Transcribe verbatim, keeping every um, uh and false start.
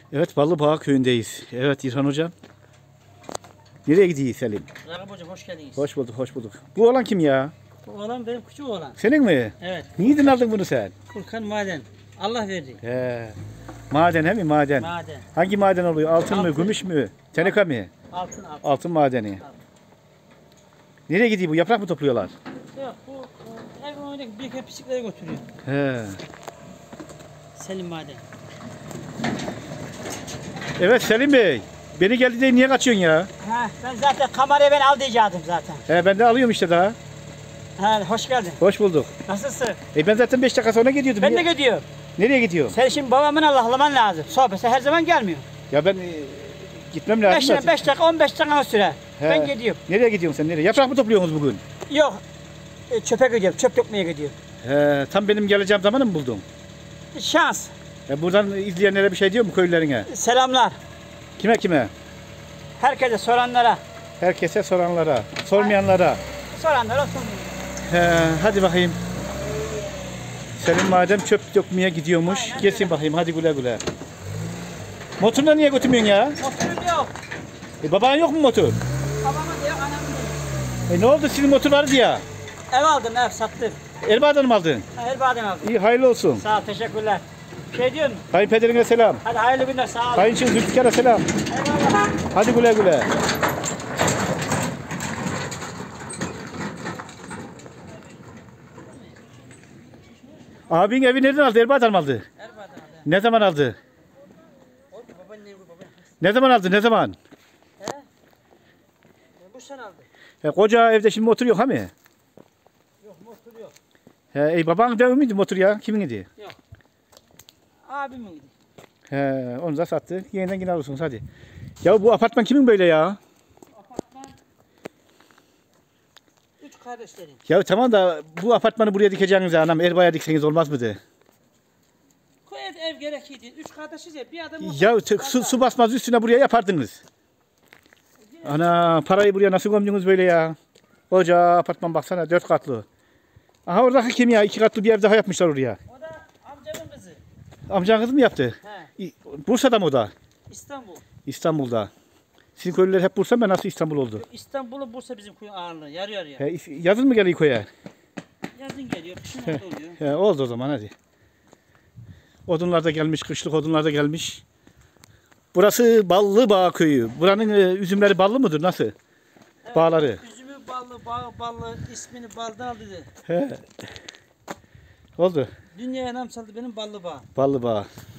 Evet, Ballıbağ köyündeyiz. Evet İrfan hocam. Nereye gidiyor Selim? Ragıp hocam hoş geldiniz. Hoş bulduk, hoş bulduk. Bu oğlan kim ya? Bu oğlan benim küçük oğlan. Senin mi? Evet. Niçin aldın bunu sen? Furkan Maden. Allah verdi. He. Maden he mi maden? Maden. Hangi maden oluyor? Altın, mı, Altın. gümüş mü? Teneka mi? Altın altın. Altın madeni. Nereye gidiyor bu? Yaprak mı topluyorlar? Yok bu e, ev önündeki bir iki pislikleri götürüyor. He. Selim Maden. Evet Selim Bey. Beni geldi diye niye kaçıyorsun ya? Ha, ben zaten kamerayı ben al diyecektim zaten. He, ben de alıyorum işte daha. Ha, hoş geldin. Hoş bulduk. Nasılsın? E ben zaten beş dakika sonra gidiyordum. Ben de Niye- gidiyorum. Nereye gidiyorsun? Sen şimdi babamın Allah'laman lazım. Sohbetse her zaman gelmiyor. Ya ben e, gitmem lazım. beş zaten. dakika on beş dakika sürer. He. Ben gidiyorum. Nereye gidiyorsun sen nereye? Yaprak mı topluyorsunuz bugün? Yok. E, çöpe gidiyorum. Çöp dökmeye gidiyorum. He, tam benim geleceğim zamanı mı buldun? Şans. E, buradan izleyenlere bir şey diyor mu köylülerine? Selamlar. Kime kime? Herkese soranlara. Herkese soranlara, sormayanlara. Soranlara olsun. He, hadi bakayım. Senin madem çöp dökmeye gidiyormuş. Aynen Geçsin öyle. bakayım hadi güle güle. Motorla niye götürmüyorsun ya? Motorum yok. E, baban yok mu motor? Babamın da yok, anamın da yok. E, ne oldu sizin motor vardı ya? Ev aldım, ev sattım. Elbağ'dan mı aldın? Ha, el badem aldım. İyi hayırlı olsun. Sağ ol, teşekkürler. Bir şey diyor musun? Kayınpederine selam. Hadi hayırlı günler, sağ ol. Kayınçın Zülfikar'a selam. Eyvallah. Hadi güle güle. Abin evi nereden aldı? Elbağ'dan mı aldı? El badem aldım. Ne zaman aldı? Oğlum baban ne bu baba? Ne zaman aldı? Ne zaman? He? Bu sen aldın. E, koca evde şimdi motor yok ha mi? Yok, motor yok. He, e, baban da mıydı motor ya? Kimin idi? Abimin gidiyor. He, onu da sattı. Yeniden yine alırsınız hadi. Ya bu apartman kimin böyle ya? Apartman. Üç kardeşlerin. Ya tamam da bu apartmanı buraya dikeceğiniz anam Erbay'a dikseniz olmaz mıydı? Koyet ev gerekiydi. Üç kardeşiz ya, bir adam motor. Ya t- su, su basmaz üstüne buraya yapardınız. Ana parayı buraya nasıl gömdünüz böyle ya? Koca apartman baksana dört katlı. Aha oradaki kim ya? İki katlı bir ev daha yapmışlar oraya. O da amcamın kızı. Amcan kız mı yaptı? He. İ- Bursa'da mı o da? İstanbul. İstanbul'da. Sizin köylüler hep Bursa mı? Nasıl İstanbul oldu? İstanbul'un Bursa bizim kuyu ağırlığı. Yarı yarıya. He, yazın mı geliyor köye? Yazın geliyor, kışın orada oluyor. He, oldu o zaman hadi. Odunlar da gelmiş, kışlık odunlar da gelmiş. Burası Ballıbağ köyü. Buranın e, üzümleri ballı mıdır? Nasıl? Evet, Bağları. Üzümü ballı, bağı ballı, ismini baldan aldı dedi. He. Oldu. Dünyaya nam saldı benim ballı bağ. Ballıbağ.